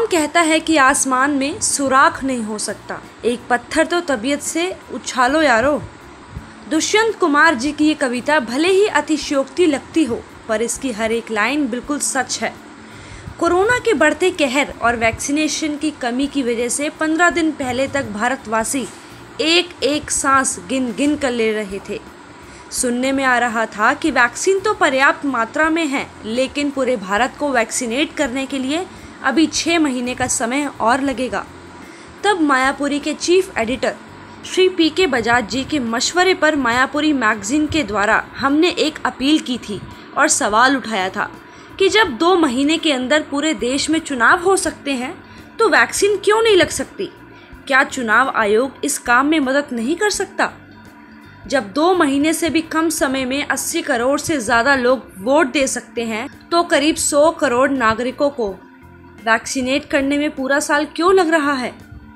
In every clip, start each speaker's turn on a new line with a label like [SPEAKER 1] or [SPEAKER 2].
[SPEAKER 1] कहता है कि आसमान में सुराख नहीं हो सकता, एक पत्थर तो तबीयत से उछालो यारो। दुष्यंत कुमार जी की ये कविता भले ही अतिशयोक्ति लगती हो, पर इसकी हर एक लाइन बिल्कुल सच है। कोरोना के बढ़ते कहर और वैक्सीनेशन की कमी की वजह से 15 दिन पहले तक भारतवासी एक एक सांस गिन गिन कर ले रहे थे। सुनने में आ रहा था कि वैक्सीन तो पर्याप्त मात्रा में है, लेकिन पूरे भारत को वैक्सीनेट करने के लिए अभी 6 महीने का समय और लगेगा। तब मायापुरी के chief editor Shri PK Bajaj ji के मशवरे पर मायापुरी मैगजीन के द्वारा हमने एक अपील की थी और सवाल उठाया था कि जब 2 महीने के अंदर पूरे देश में चुनाव हो सकते हैं तो वैक्सीन क्यों नहीं लग सकती? क्या चुनाव आयोग इस काम में मदद नहीं कर सकता? जब 2 महीने से भी कम समय में 80 करोड़ से ज़्यादा लोग वोट दे सकते हैं तो करीब 100 करोड़ नागरिकों को वैक्सीनेट करने में पूरा साल क्यों लग रहा है?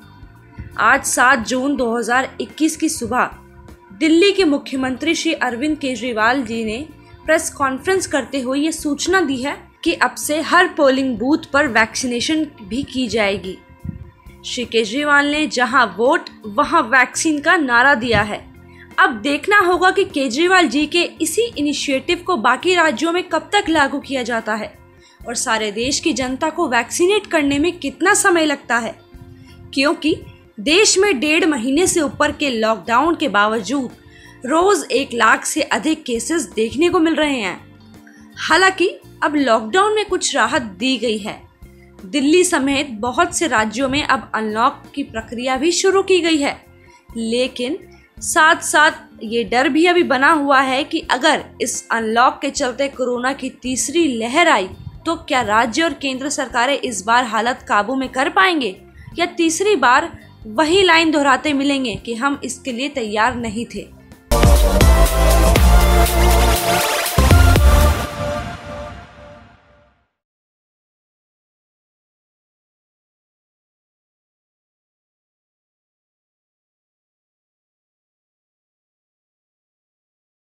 [SPEAKER 1] आज 7 जून 2021 की सुबह दिल्ली के मुख्यमंत्री श्री अरविंद केजरीवाल जी ने प्रेस कॉन्फ्रेंस करते हुए ये सूचना दी है कि अब से हर पोलिंग बूथ पर वैक्सीनेशन भी की जाएगी। श्री केजरीवाल ने जहां वोट वहां वैक्सीन का नारा दिया है। अब देखना होगा कि केजरीवाल जी के इसी इनिशिएटिव को बाकी राज्यों में कब तक लागू किया जाता है और सारे देश की जनता को वैक्सीनेट करने में कितना समय लगता है, क्योंकि देश में 1.5 महीने से ऊपर के लॉकडाउन के बावजूद रोज 1 लाख से अधिक केसेस देखने को मिल रहे हैं। हालांकि अब लॉकडाउन में कुछ राहत दी गई है। दिल्ली समेत बहुत से राज्यों में अब अनलॉक की प्रक्रिया भी शुरू की गई है, लेकिन साथ साथ ये डर भी अभी बना हुआ है कि अगर इस अनलॉक के चलते कोरोना की तीसरी लहर आई तो क्या राज्य और केंद्र सरकारें इस बार हालत काबू में कर पाएंगे या तीसरी बार वही लाइन दोहराते मिलेंगे कि हम इसके लिए तैयार नहीं थे।